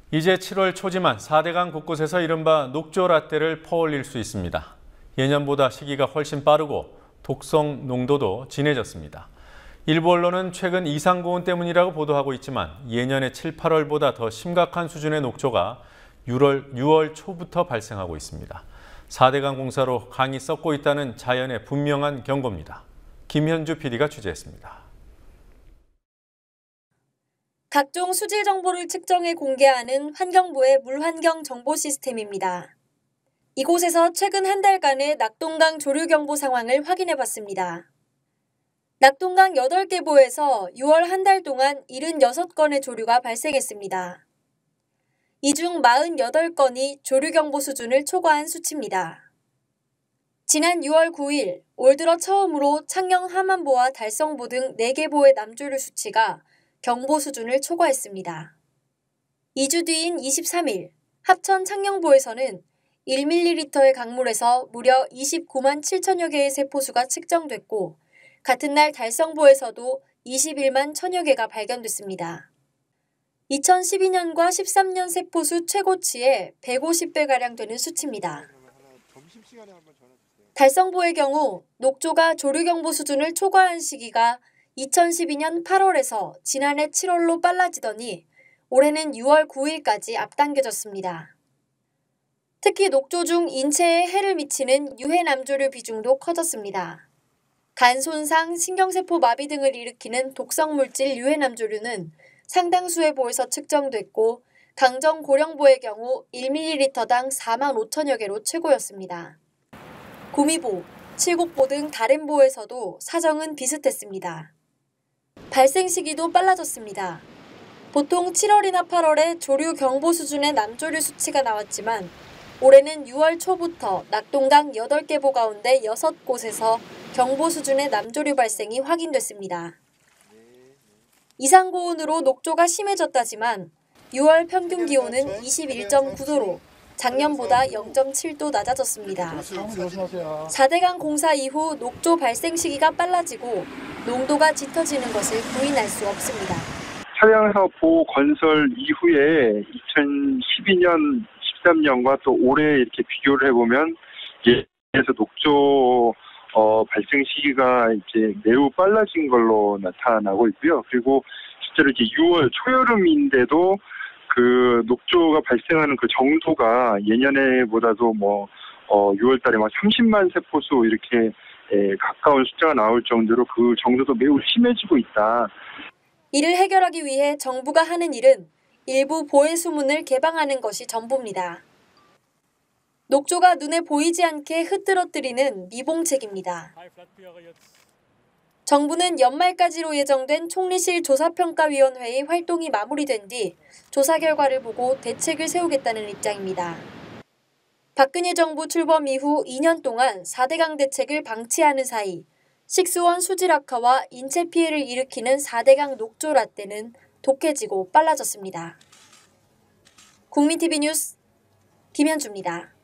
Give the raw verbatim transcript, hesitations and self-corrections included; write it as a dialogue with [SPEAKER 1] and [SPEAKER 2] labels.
[SPEAKER 1] 이제 칠월 초지만 사대강 곳곳에서 이른바 녹조 라떼를 퍼올릴 수 있습니다. 예년보다 시기가 훨씬 빠르고 독성 농도도 진해졌습니다. 일부 언론은 최근 이상고온 때문이라고 보도하고 있지만 예년의 칠, 팔월보다 더 심각한 수준의 녹조가 유월, 유월 초부터 발생하고 있습니다. 사대강 공사로 강이 썩고 있다는 자연의 분명한 경고입니다. 김현주 피디가 취재했습니다.
[SPEAKER 2] 각종 수질 정보를 측정해 공개하는 환경부의 물환경 정보 시스템입니다. 이곳에서 최근 한 달간의 낙동강 조류 경보 상황을 확인해 봤습니다. 낙동강 여덟 개 보에서 유월 한 달 동안 칠십육 건의 조류가 발생했습니다. 이 중 사십팔 건이 조류 경보 수준을 초과한 수치입니다. 지난 유월 구일, 올 들어 처음으로 창녕 하만보와 달성보 등 네 개 보의 남조류 수치가 경보 수준을 초과했습니다. 이 주 뒤인 이십삼일, 합천 창녕보에서는 일 밀리리터의 강물에서 무려 이십구만 칠천여 개의 세포수가 측정됐고, 같은 날 달성보에서도 이십일만 천여 개가 발견됐습니다. 이천십이 년과 십삼 년 세포수 최고치의 백오십 배가량 되는 수치입니다. 달성보의 경우 녹조가 조류경보 수준을 초과한 시기가 이천십이 년 팔월에서 지난해 칠월로 빨라지더니 올해는 유월 구일까지 앞당겨졌습니다. 특히 녹조 중 인체에 해를 미치는 유해남조류 비중도 커졌습니다. 간 손상, 신경세포 마비 등을 일으키는 독성물질 유해남조류는 상당수의 보에서 측정됐고 강정 고령보의 경우 일 밀리리터당 사만 오천여 개로 최고였습니다. 구미보, 칠곡보 등 다른 보에서도 사정은 비슷했습니다. 발생 시기도 빨라졌습니다. 보통 칠월이나 팔월에 조류 경보 수준의 남조류 수치가 나왔지만 올해는 유월 초부터 낙동강 여덟 개 보 가운데 여섯 곳에서 경보 수준의 남조류 발생이 확인됐습니다. 이상고온으로 녹조가 심해졌다지만 유월 평균 기온은 이십일 점 구 도로 작년보다 영 점 칠 도 낮아졌습니다. 사대강 공사 이후 녹조 발생 시기가 빨라지고 농도가 짙어지는 것을 부인할 수 없습니다.
[SPEAKER 3] 차량사보 건설 이후에 이천십이 년, 십삼 년과 또 올해 이렇게 비교를 해보면 예에서 녹조 어, 발생 시기가 이제 매우 빨라진 걸로 나타나고 있고요. 그리고 실제로 이제 유월 초여름인데도 그 녹조가 발생하는 그 정도가 예년에보다도 뭐 어, 유월 달에 막 삼십만 세포수 이렇게 에, 가까운 숫자가 나올 정도로 그 정도도 매우 심해지고 있다.
[SPEAKER 2] 이를 해결하기 위해 정부가 하는 일은 일부 보해 수문을 개방하는 것이 전부입니다. 녹조가 눈에 보이지 않게 흐트러뜨리는 미봉책입니다. 정부는 연말까지로 예정된 총리실 조사평가위원회의 활동이 마무리된 뒤 조사 결과를 보고 대책을 세우겠다는 입장입니다. 박근혜 정부 출범 이후 이 년 동안 사대강 대책을 방치하는 사이 식수원 수질 악화와 인체 피해를 일으키는 사대강 녹조 라떼는 독해지고 빨라졌습니다. 국민티비 뉴스 김현주입니다.